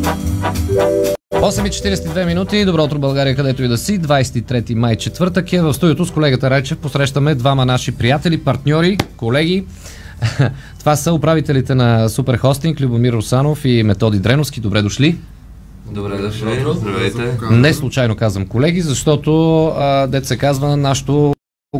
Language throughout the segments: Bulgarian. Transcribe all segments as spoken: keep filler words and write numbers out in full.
осем и четирийсет и две минути. Добро утро, България, където и да си. двадесет и трети май, четвъртък е. В студиото с колегата Райчев посрещаме двама наши приятели, партньори, колеги. Това са управителите на Супер Хостинг, Любомир Русанов и Методи Дреновски. Добре дошли. Добре дошли. Здравейте. Не случайно казвам колеги, защото а, дет се казва нашето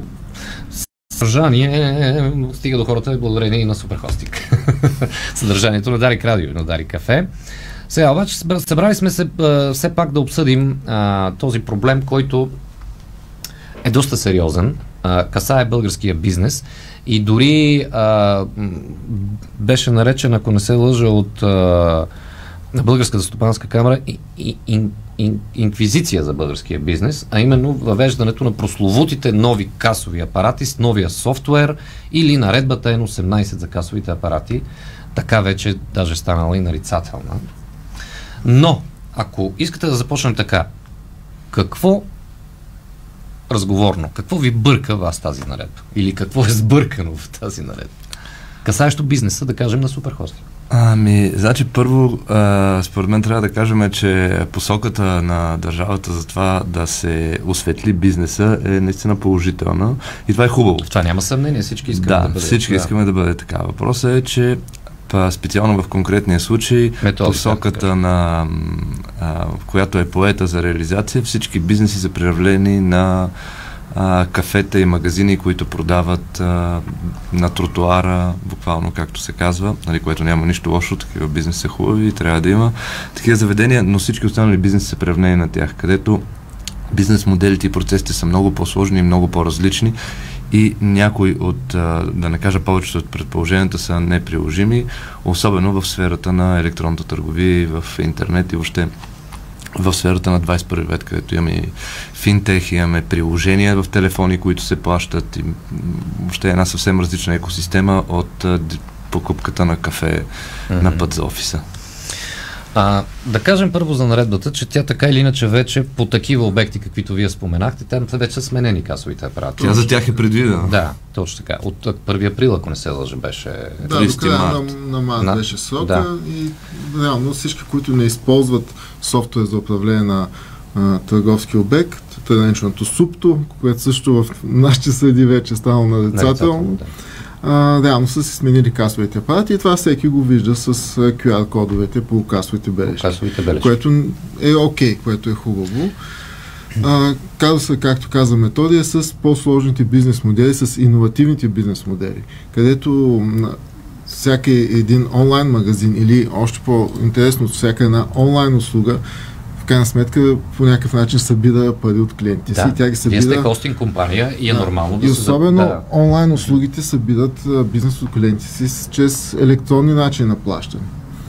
съдържание стига до хората благодарение и на Супер Хостинг. Съдържанието на Дарик Радио и на Дарик Кафе. Сега обаче събрали сме се а, все пак да обсъдим а, този проблем, който е доста сериозен, а, касае българския бизнес и дори а, беше наречен, ако не се лъжа, от а, Българската стопанска камера и, и, и, и, инквизиция за българския бизнес, а именно въвеждането на прословутите нови касови апарати с новия софтуер или наредбата Н осемнадесет за касовите апарати. Така вече даже станала и нарицателна. Но, ако искате да започнем така, какво разговорно, какво ви бърка вас тази наредба? Или какво е сбъркано в тази наредба? Касаещо бизнеса, да кажем, на Супер Хостинг. Ами, значи първо, а, според мен трябва да кажем, че посоката на държавата за това да се осветли бизнеса е наистина положителна и това е хубаво. В това няма съмнение, всички искаме да, да бъде. всички да. искаме да бъде така. Въпросът е, че специално в конкретния случай Методи, посоката да на а, която е поета за реализация, всички бизнеси са приравнени на а, кафета и магазини, които продават а, на тротуара, буквално както се казва, нали, което няма нищо лошо, такива бизнеси са хубави и трябва да има такива заведения, но всички останали бизнеси са приравнени на тях, където бизнес моделите и процесите са много по-сложни и много по-различни и някои от, да не кажа повечето от предположенията са неприложими, особено в сферата на електронната търговия и в интернет и въобще в сферата на двадесет и първи век, където имаме и финтех, имаме приложения в телефони, които се плащат и въобще е една съвсем различна екосистема от покупката на кафе mm-hmm. на път за офиса. А, да кажем първо за наредбата, че тя така или иначе вече по такива обекти, каквито вие споменахте, там вече са сменени касовите апарати. Тя за тях е предвидена. Да, точно така. От първи април, ако не се лъжа, беше да, до края на, на март на... беше срока да. И реално всички, които не използват софтуер за управление на а, търговски обект, търничното супто, което също в нашите среди вече е станало нарицателно. Да. Uh, реално са си сменили касовите апарати и това всеки го вижда с uh, Q R кодовете по касовите бележки, касовите бележки. Което е окей, okay, което е хубаво. Uh, казва се, както каза Методия, с по-сложните бизнес модели, с иновативните бизнес модели, където uh, всяка един онлайн магазин или още по-интересно, всяка една онлайн услуга в крайна сметка по някакъв начин събира пари от клиентите да. си. Тя ги събира... Вие сте хостинг компания и е да. нормално да и се... особено да. онлайн услугите събират бизнес от клиентите си чрез електронни начини на плащане.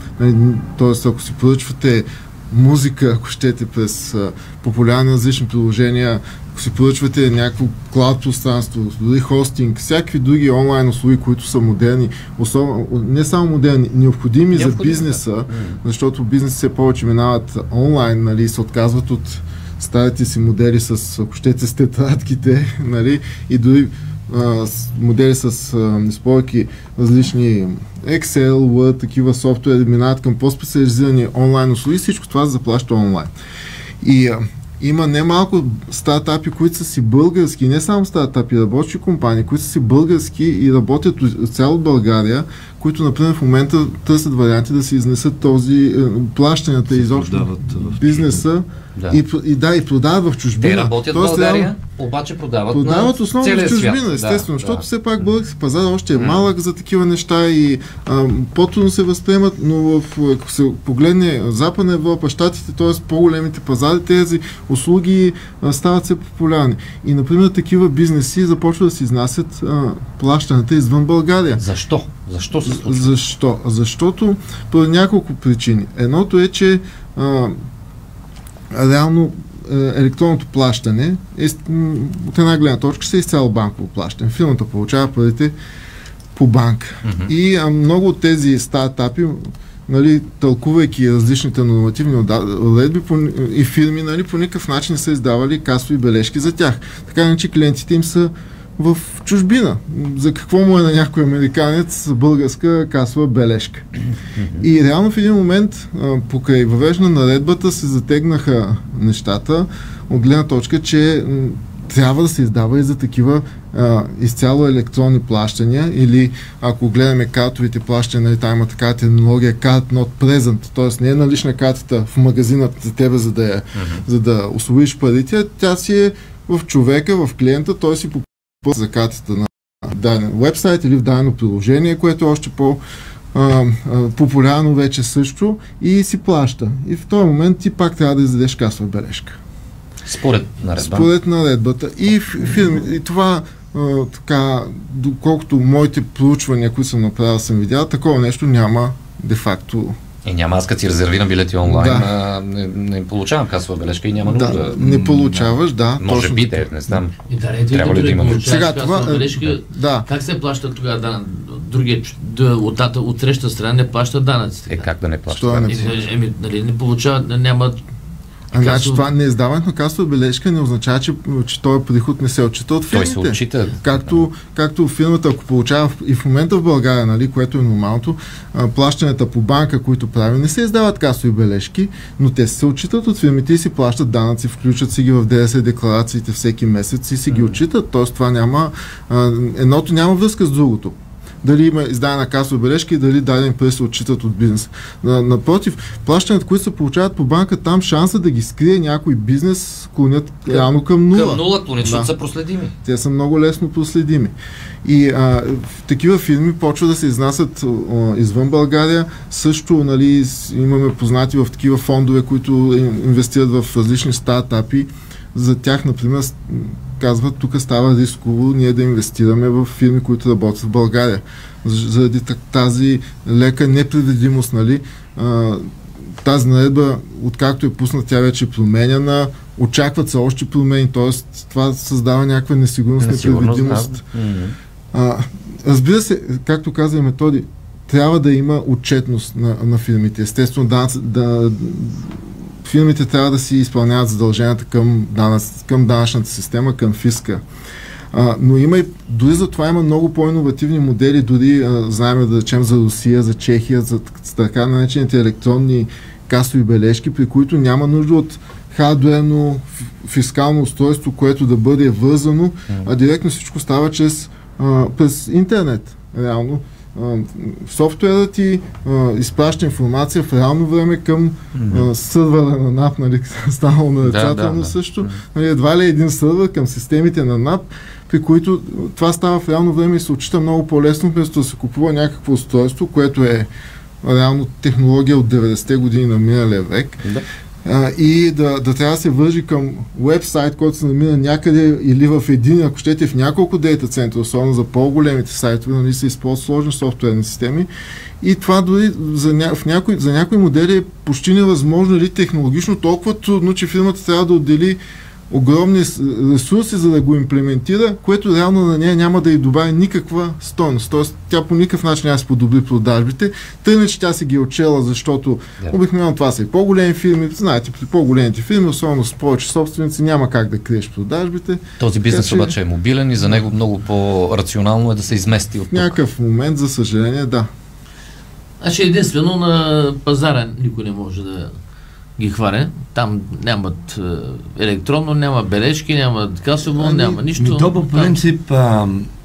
Тоест, ако си поръчвате музика, ако щете през а, популярни различни приложения, ако си поръчвате някакво клауд пространство, дори хостинг, всякакви други онлайн услуги, които са модерни, особено, не само модерни, необходими за бизнеса, да. защото бизнеси все повече минават онлайн, нали, и се отказват от старите си модели с, ако щете, с тетрадките, нали, и дори а, с модели с неспорки различни Excel, Word, такива софтуери минават към по-специализирани онлайн услуги, всичко това се заплаща онлайн. И а, има немалко стартапи, които са си български, не само стартапи, работещи компании, които са си български и работят от цяло България, които, например, в момента търсят варианти да се изнесат този е, плащанията и изобщо бизнеса да. И, и да, и продават в чужбина. Те работят в България, реално, обаче продават, продават основно в чужбина, естествено, да, защото да. все пак български пазар още е малък за такива неща и а, по-трудно се възприемат, но в, ако се погледне Западна Европа, Щатите, т.е. по-големите пазари, тези услуги а, стават все популярни. И, например, такива бизнеси започват да се изнасят а, плащаната извън България. Защо? Защо се случва? Защо? Защото по няколко причини. Едното е, че а, реално електронното плащане е, от една гледна точка се изцяло банково плащане. Фирмата получава парите по банка. Mm-hmm. И а, много от тези стартапи, нали, тълкувайки различните нормативни уредби и фирми, нали, по никакъв начин не са издавали касови бележки за тях. Така че клиентите им са в чужбина. За какво му е на някой американец българска касова бележка. И реално в един момент, покрай въвеждане на наредбата, се затегнаха нещата от гледна точка, че трябва да се издава и за такива а, изцяло електронни плащания, или ако гледаме картовите плащания, там има такава терминология card not present, т.е. не е налична картата в магазинът за тебе, за да, я, uh-huh. за да усвоиш парите, тя си е в човека, в клиента, той си попълва за картата на даден вебсайт или в дадено приложение, което е още по а, а, популярно вече също, и си плаща. И в този момент ти пак трябва да издадеш касова бележка. Според наредба. Според наредбата. И, фирми, и това, а, така, доколкото моите проучвания, които съм направил, съм видял, такова нещо няма де-факто. И няма, аз като си резервирам билети онлайн, да. не, не получавам касова бележка и няма нужда. Да, не получаваш, да. Може точно би, да, не знам. И да, трябва ли да има? Сега това, бележка, да. Как се плаща тогава данък? Другия, от, от среща страна не плаща данъците. Е, как да не плаща? Еми, нали, не получава, няма. А значи това не издаването на касова бележка не означава, че, че този приход не се отчита от фирмите. Той се отчита. Както, както фирмата, ако получава и в момента в България, нали, което е нормалното, плащанията по банка, които прави, не се издават касови бележки, но те се отчитат от фирмите и си плащат данъци, включат си ги в ДДС декларациите всеки месец и си ги отчитат. Тоест това няма, едното няма връзка с другото. Дали има издадена касова бележка и дали даден пари се отчитат от бизнес. Напротив, плащането, които се получават по банка, там шанса да ги скрие някой бизнес клонят реално към нула. Към нула клонят, защото да. са проследими. Те са много лесно проследими. И а, в такива фирми почва да се изнасят а, извън България. Също, нали, имаме познати в такива фондове, които инвестират в различни стартапи. За тях, например, казват, тук става рисково ние да инвестираме в фирми, които работят в България. Заради тази лека непредвидимост, нали, тази наредба, откакто е пусна, тя вече е променяна, очакват се още промени, т.е. това създава някаква несигурност, непредвидимост. Да. Разбира се, както каза и Методи, трябва да има отчетност на, на фирмите. Естествено, да, да фирмите трябва да си изпълняват задълженията към, данъц, към данъчната система, към фиска. А, но има и, дори за това има много по-инновативни модели, дори а, знаем да речем за Русия, за Чехия, за така наречените електронни касови бележки, при които няма нужда от хардуерно фискално устройство, което да бъде вързано, а директно всичко става чрез, а, през интернет. Реално. Софтуерът ти а, изпраща информация в реално време към а, сървъра на НАП, нали, станало нарицателно да, да, също. Да. Нали, едва ли един сървър към системите на НАП, при които това става в реално време и се отчита много по-лесно, вместо да се купува някакво устройство, което е реално технология от деветдесетте години на миналия век. Да. Uh, и да, да трябва да се вържи към уебсайт, който се намира някъде или в един, ако щете в няколко дейта центра, особено за по-големите сайтове, нали, се използват сложни софтуерни системи. И това дори за, ня... в някои, за някои модели е почти невъзможно или технологично толкова трудно, че фирмата трябва да отдели огромни ресурси, за да го имплементира, което реално на нея няма да й добави никаква стойност. Тоест, тя по никакъв начин няма да се подобри продажбите, тъй не, че тя си ги е отчела, защото yeah. обикновено това са и по-големи фирми. Знаете, при по-големите фирми, особено с повече собственици, няма как да криеш продажбите. Този бизнес така, обаче е мобилен и за него много по-рационално е да се измести от тук. В някакъв момент, за съжаление, да. Значи единствено на пазара никой не може да ги хваля. Там нямат е, електронно, няма бележки, няма касово, а, няма нищо. То по принцип а,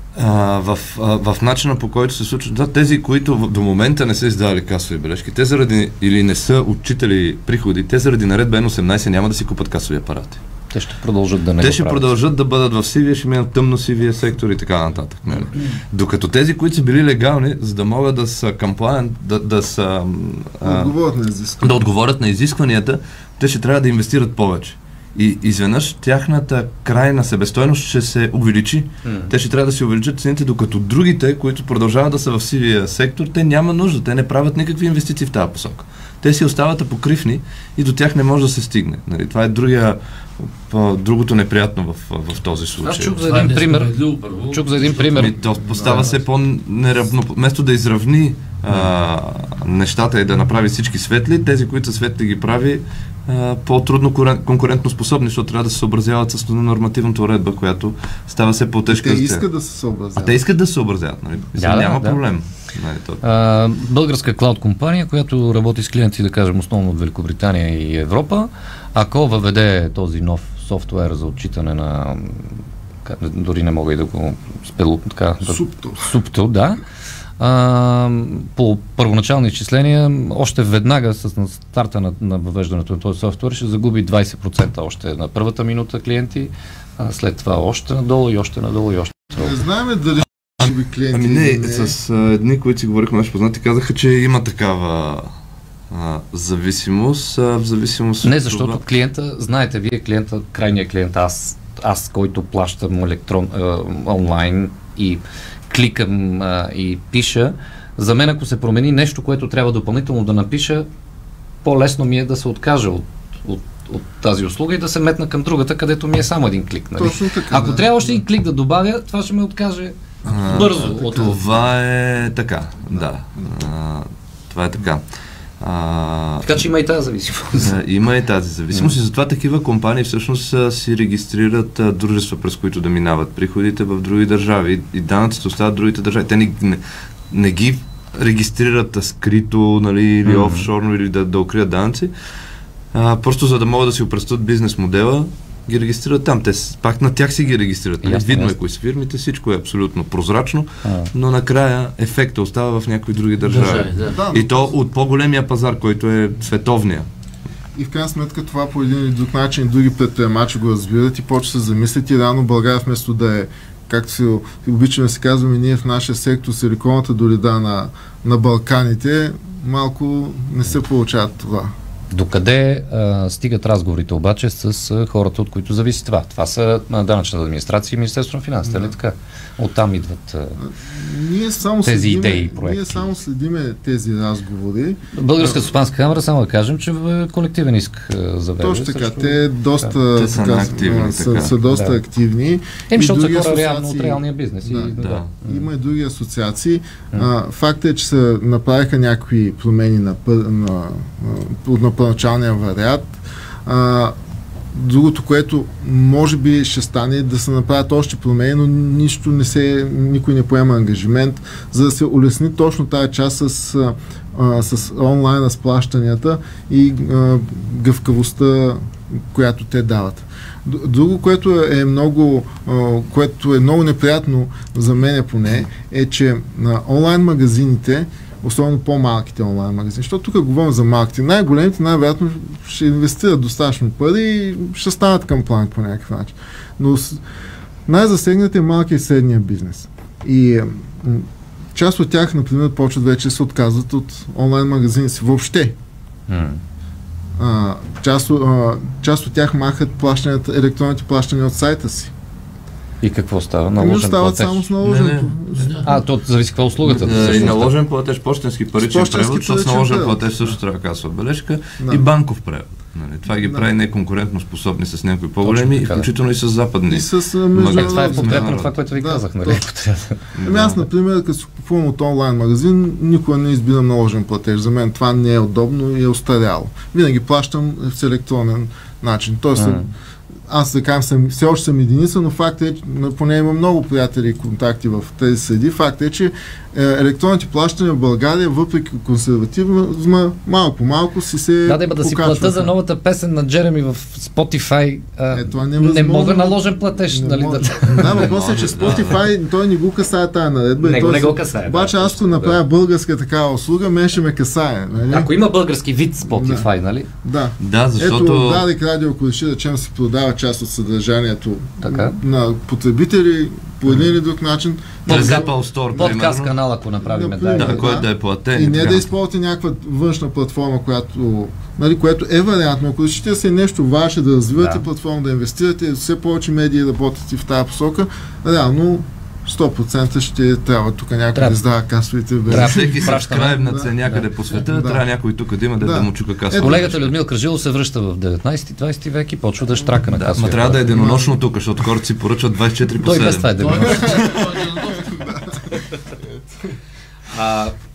а, в, а, в начина, по който се случва, да, тези, които до момента не са издавали касови бележки, те заради или не са отчитали приходи, те заради наредба Н осемнайсет няма да си купат касови апарати. Те ще продължат да не Те ще продължат да бъдат в сивия, ще минат тъмно-сивия сектор и така нататък. Нали? Докато тези, които са били легални, за да могат да са кампланен, да, да са... А, да отговорят на изискванията, те ще трябва да инвестират повече. И изведнъж тяхната крайна себестойност ще се увеличи. Mm. Те ще трябва да се увеличат цените, докато другите, които продължават да са в сивия сектор, те няма нужда, те не правят никакви инвестиции в тази посока. Те си остават апокривни и до тях не може да се стигне. Нали? Това е другия, другото неприятно в, в този случай. Аз чух за един пример. Чух за един пример. И то постава се по-неравно. Вместо да изравни а, нещата и да направи всички светли, тези, които са светли, ги прави по-трудно конкурентно способни, защото трябва да се съобразяват с нормативната уредба, която става все по-тежка. Те искат да се съобразяват. А те искат да се съобразяват, нали? Да, няма да, проблем. Да. Нали, а, българска клауд компания, която работи с клиенти, да кажем, основно от Великобритания и Европа, ако въведе този нов софтуер за отчитане на, дори не мога и да го спело така, Суптил. Суптил, да. А, по първоначални изчисления, още веднага с на старта на, на въвеждането на този софтуер ще загуби двайсет процента още на първата минута клиенти, а след това още надолу и още надолу и още надолу. Не знаем дали ще би клиенти. Ами не, не, с а, едни, които си говорихме, наши познати, казаха, че има такава а, зависимост, а, в зависимост... Не, защото това... клиента, знаете, вие клиента, крайният клиент, аз, аз който плащам електрон, а, онлайн и кликам а, и пиша, за мен ако се промени нещо, което трябва допълнително да напиша, по-лесно ми е да се откажа от, от, от тази услуга и да се метна към другата, където ми е само един клик. Нали? Точно така, ако да. трябва още един клик да добавя, това ще ме откаже а, бързо. А, от... Това е така, да. А, това е така. А, така че има и тази зависимост. Да, има и тази зависимост и затова такива компании всъщност а, си регистрират а, дружества, през които да минават приходите в други държави и данъците остават в другите държави. Те не, не, не ги регистрират а, скрито, нали, или mm-hmm. офшорно, или да, да укрият данъци, а, просто за да могат да си опростат бизнес модела, ги регистрират там. Те пак на тях си ги регистрират. Ясно, видно е кои са фирмите, всичко е абсолютно прозрачно, а. но накрая ефекта остава в някои други държави. Да, да. И то от по-големия пазар, който е световния. И в крайна сметка това по един или друг начин други предприемачи го разбират и почва да се замислят и рано България вместо да е, както си обичаме да се казваме, ние в нашия сектор силиконовата долина на, на Балканите, малко не се получава това. Докъде а, стигат разговорите обаче с а, хората, от които зависи това? Това са а, данъчната администрация и Министерство на финансите, да. Нали така? Оттам идват а, ние само тези следиме, идеи и проекти. Ние само следиме тези разговори. Българска стопанска камера, само да кажем, че в колективен иск завежда. Точно така, също... те доста те са, така, активни, са, така. са доста да. активни. Еми, защото са хора асоциации... реално от реалния бизнес. Да, и, да. да. Има и други асоциации. А, факт е, че се направиха някакви промени на, на, на, на първоначалния вариант. А, другото, което може би ще стане, да се направят още промени, но нищо не се, никой не поема ангажимент, за да се улесни точно тази част с, а, с онлайн разплащанията и а, гъвкавостта, която те дават. Друго, което е много, което е много неприятно за мен поне, е, че на онлайн магазините, особено по-малките онлайн магазини, защото тук говорим за малките, най-големите най-вероятно ще инвестират достатъчно пари и ще станат кампании по някакъв начин. Но най-засегнат е малкия и средния бизнес. И част от тях, например, почват вече се отказват от онлайн магазини си въобще. Mm. А, част, а, част от тях махат плащанията, електронните плащания от сайта си. И какво става? Наложен стават платеж? само с наложен. А, то зависи каква услугата. Да, и наложен платеж, почтенски паричен превод, с наложен платеж също трябва касова бележка да. И банков превод. Нали, това ги да. Прави неконкурентно способни с някои по-големи и включително и с западни. И с международни. Това е подкрепно това, което ви да, казах, нали? Ами аз, например, като си купувам от онлайн магазин, никога не избирам наложен платеж. За мен това не е удобно и е остаряло. Винаги плащам в електронен начин. Тоест, mm. аз да кажем, съм, все още съм единица, но факт е, че поне има много приятели и контакти в тези среди. Факт е, че е, електронните плащания в България, въпреки консервативизма, малко по малко си се да, да, да си плата за новата песен на Джереми в Spotify. А, е, не, не мога наложен платеж. Не нали, мога. Да, да, въпросът е, че Spotify, той не го касае тая наредба. Не, не го касае. Обаче да, аз ако направя да. българска такава услуга, мен ще ме касае. Нали? Ако има български вид Spotify, да. Нали? Да. Да, защото... Ето, Дарик Радио, ако реши да чем се продава част от съдържанието така? На потребители по един или друг начин. Подкаст канал, ако направим. Да, да, да, който да е платен. И не да използвате някаква външна платформа, която, нали, което е вариантно. Ако решите се нещо ваше да развивате да. Платформа, да инвестирате, все повече медии работят и в тази посока, реално сто процента ще трябва тук някой да издава касовите вещи. Трябва всеки сабскрайбнат се някъде да. По света, да. Трябва някой тук да има да, да му чука касовите. Колегата Людмил Кръжилов се връща в деветнайсети-двайсети век и почва да штрака на да, касовите. Ма трябва да е денонощно тук, защото хората си поръчват двайсет и четири по седем. Той без това е денонощно. А,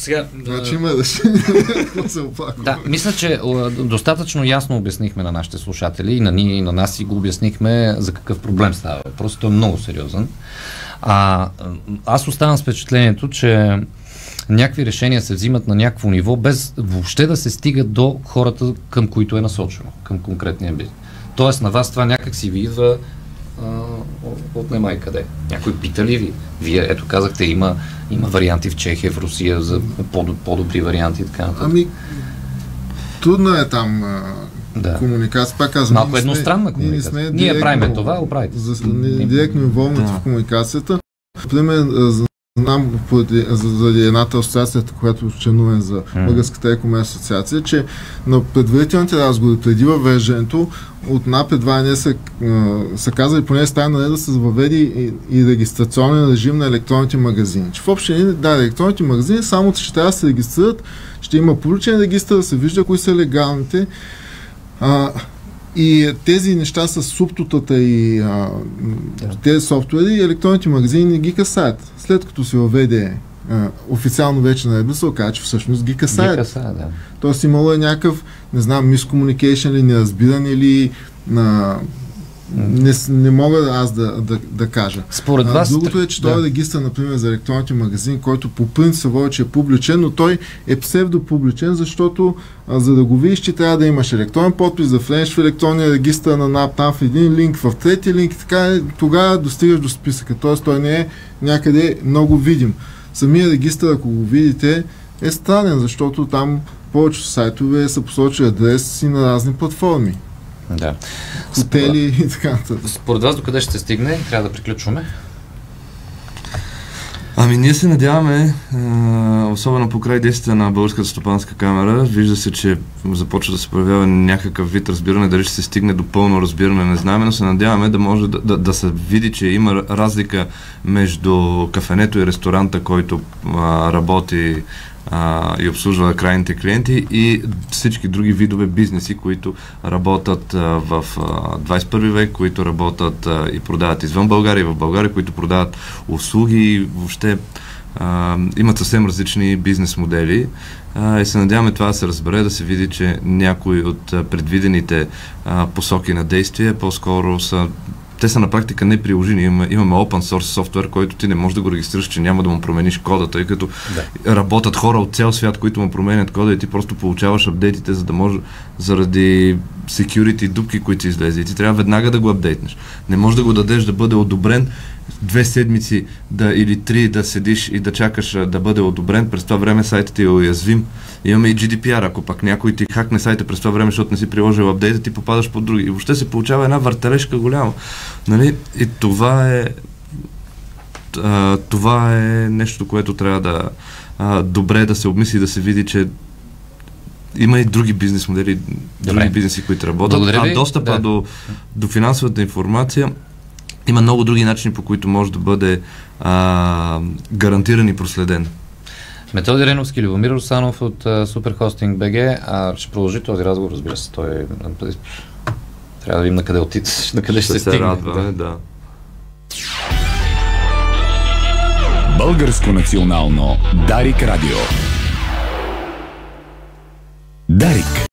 Сега, значи има решение, какво се оплаква. Да, мисля, че достатъчно ясно обяснихме на нашите слушатели, и на ние, и на нас и го обяснихме за какъв проблем става. Просто той е много сериозен. А, аз оставам с впечатлението, че някакви решения се взимат на някакво ниво, без въобще да се стига до хората, към които е насочено, към конкретния бизнес. Тоест на вас това някак си ви идва а, от немай къде. Някой пита ли ви? Вие, ето казахте, има, има варианти в Чехия, в Русия за по-добри варианти и така нататък. Ами, трудно е там а, да. комуникация. Пак казвам, малко едностранна комуникация. Ние, ние правим това, оправите. За, не, директно инволвнати да. в комуникацията. Например, знам заради едната асоциацията, която членуваме за Българската e-commerce асоциация, че на предварителните разговори преди въвеждането от НАП едва не са, са казали, поне стая наред да се въведе и, и регистрационен режим на електронните магазини. Че в общи линии, да, електронните магазини само ще трябва да се регистрират, ще има публичен регистър, да се вижда кои са легалните. А, И тези неща с субтотата и а, yeah. тези софтуери, електронните магазини не ги касаят. След като се въведе а, официално вече наредба, се оказа, че всъщност ги касаят. Ги касаят, да. Тоест имало е някакъв, не знам, мискомуникейшн или неразбиране или на... Не, не мога аз да, да, да кажа. Според вас... А, другото е, че да. Той е регистър, например, за електронните магазини, който по принцип се води, че е публичен, но той е псевдопубличен, защото а, за да го видиш, че трябва да имаш електронен подпис, да влезеш в електронния регистър на НАП, там в един линк, в трети линк, така тогава достигаш до списъка. Тоест той не е някъде много видим. Самия регистър, ако го видите, е странен, защото там повечето сайтове са посочили адрес и на разни платформи. Да. Хотели и така. Според вас докъде ще се стигне? Трябва да приключваме. Ами ние се надяваме, особено покрай действията на Българската стопанска камера, вижда се, че започва да се проявява някакъв вид разбиране, дали ще се стигне до пълно разбиране, не знаем, но се надяваме да може да, да, да се види, че има разлика между кафенето и ресторанта, който а, работи а, и обслужва крайните клиенти, и всички други видове бизнеси, които работят а, в а, двадесет и първи век, които работят а, и продават извън България и в България, които продават услуги и въобще а, имат съвсем различни бизнес модели. А, и се надяваме това да се разбере, да се види, че някои от а, предвидените а, посоки на действие по-скоро са те са на практика неприложими. Имаме, имаме open source софтуер, който ти не можеш да го регистрираш, че няма да му промениш кода, тъй като да. работят хора от цял свят, които му променят кода и ти просто получаваш апдейтите, за да може заради security дупки, които излезе. И ти трябва веднага да го апдейтнеш. Не можеш да го дадеш да бъде одобрен две седмици да, или три да седиш и да чакаш да бъде одобрен. През това време сайтът ти е уязвим. Имаме и Джи Ди Пи Ар. Ако пак някой ти хакне сайта през това време, защото не си приложил апдейта, ти попадаш под други. И въобще се получава една въртележка голяма. Нали? И това е а, това е нещо, което трябва да а, добре да се обмисли и да се види, че има и други бизнес модели, други добре. бизнеси, които работят. А достъпа да. до, до финансовата информация има много други начини, по които може да бъде а, гарантиран и проследен. Методи Реновски, Любомир Русанов от uh, Superhosting би джи. А ще продължи този разговор, разбира се. Той е... Трябва да видим на къде отиде, на къде ще, ще се стигне. Радваме, да. Българско национално Дарик Радио. Дарик.